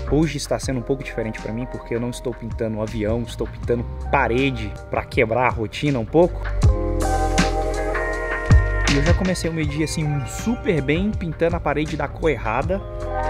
Hoje está sendo um pouco diferente para mim porque eu não estou pintando um avião, estou pintando parede para quebrar a rotina um pouco. E eu já comecei o meu dia assim super bem, pintando a parede da cor errada.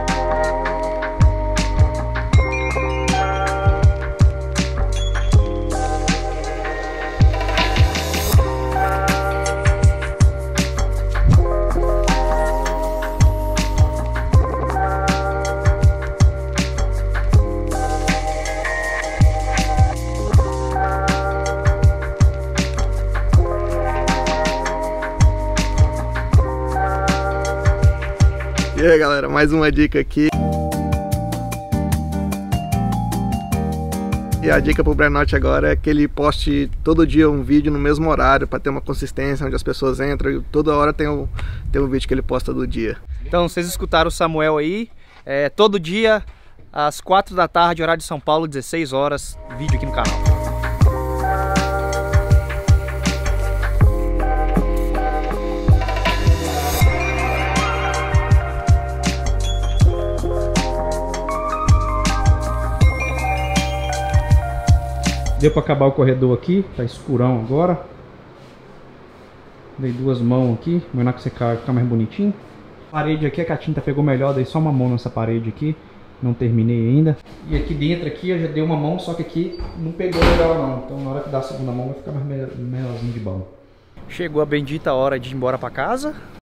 E aí galera, mais uma dica aqui. E a dica pro Brenote agora é que ele poste todo dia um vídeo no mesmo horário para ter uma consistência, onde as pessoas entram e toda hora tem um vídeo que ele posta do dia. Então vocês escutaram o Samuel aí, todo dia às 4 da tarde, horário de São Paulo, 16 horas, vídeo aqui no canal. Deu para acabar o corredor aqui, tá escurão agora. Dei duas mãos aqui, melhor que secar ficar mais bonitinho. Parede aqui, a tinta pegou melhor, dei só uma mão nessa parede aqui, não terminei ainda. E aqui dentro aqui eu já dei uma mão, só que aqui não pegou legal não. Então na hora que dá a segunda mão vai ficar mais menorzinho de bom. Chegou a bendita hora de ir embora para casa.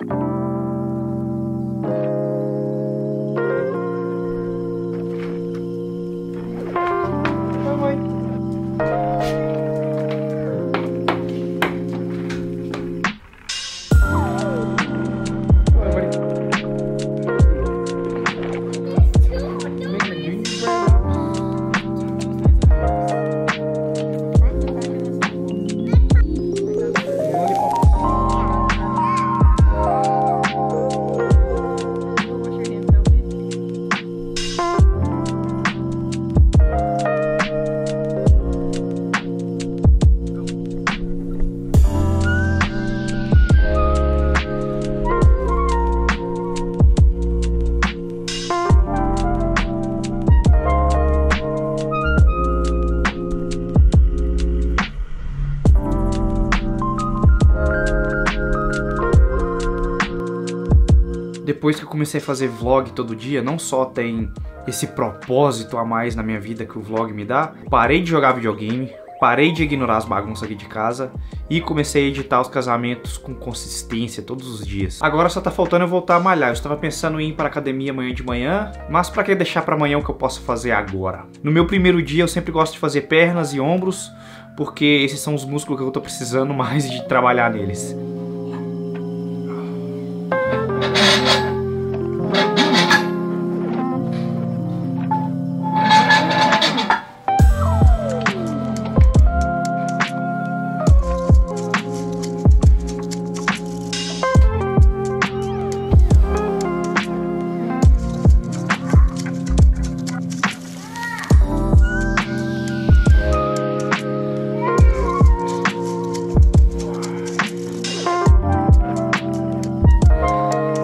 Depois que eu comecei a fazer vlog todo dia, não só tem esse propósito a mais na minha vida que o vlog me dá, parei de jogar videogame, parei de ignorar as bagunças aqui de casa e comecei a editar os casamentos com consistência todos os dias. Agora só tá faltando eu voltar a malhar. Eu estava pensando em ir para academia amanhã de manhã, mas para que deixar para amanhã o que eu posso fazer agora? No meu primeiro dia eu sempre gosto de fazer pernas e ombros, porque esses são os músculos que eu tô precisando mais de trabalhar neles.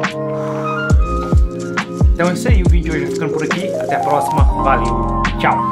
Então é isso aí, o vídeo hoje vai ficando por aqui. Até a próxima, valeu, tchau!